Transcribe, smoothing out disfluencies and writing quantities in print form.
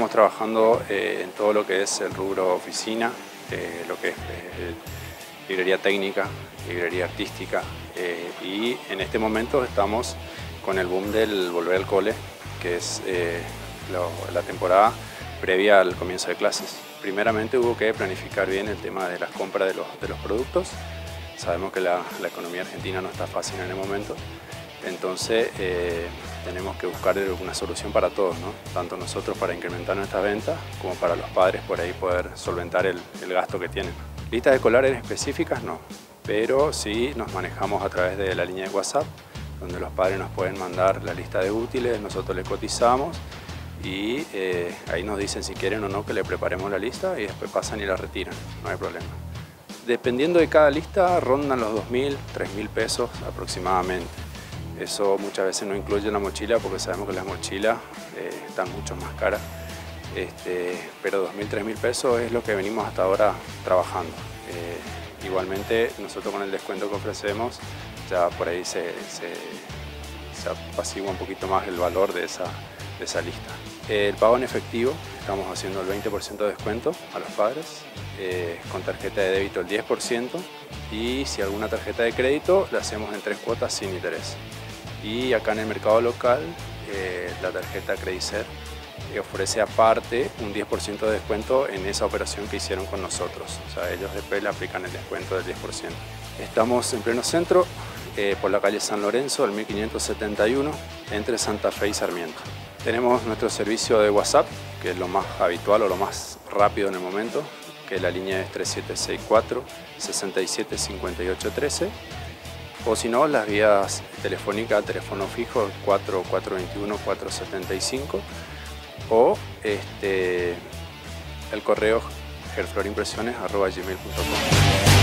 estamos trabajando en todo lo que es el rubro oficina, lo que es librería técnica, librería artística, y en este momento estamos con el boom del volver al cole, que es la temporada previa al comienzo de clases. Primeramente hubo que planificar bien el tema de las compras de los productos. Sabemos que la economía argentina no está fácil en el momento, entonces tenemos que buscar una solución para todos, ¿no? Tanto nosotros para incrementar nuestras ventas como para los padres por ahí poder solventar el gasto que tienen. Listas escolares específicas no, pero sí nos manejamos a través de la línea de WhatsApp, donde los padres nos pueden mandar la lista de útiles, nosotros les cotizamos y ahí nos dicen si quieren o no que le preparemos la lista y después pasan y la retiran, no hay problema. Dependiendo de cada lista rondan los 2.000, 3.000 pesos aproximadamente. Eso muchas veces no incluye la mochila porque sabemos que las mochilas están mucho más caras, pero 2.000, 3.000 pesos es lo que venimos hasta ahora trabajando. Igualmente nosotros con el descuento que ofrecemos ya por ahí se apacigua un poquito más el valor de esa lista. El pago en efectivo, estamos haciendo el 20% de descuento a los padres, con tarjeta de débito el 10% y si alguna tarjeta de crédito la hacemos en 3 cuotas sin interés. Y acá en el mercado local la tarjeta Credicer ofrece aparte un 10% de descuento en esa operación que hicieron con nosotros. O sea, ellos después le aplican el descuento del 10%. Estamos en pleno centro, por la calle San Lorenzo, el 1571, entre Santa Fe y Sarmiento. Tenemos nuestro servicio de WhatsApp, que es lo más habitual o lo más rápido en el momento, que la línea es 3764 675813, o si no, las vías telefónicas, teléfono fijo 4421-475, o el correo gerflorimpresiones@gmail.com.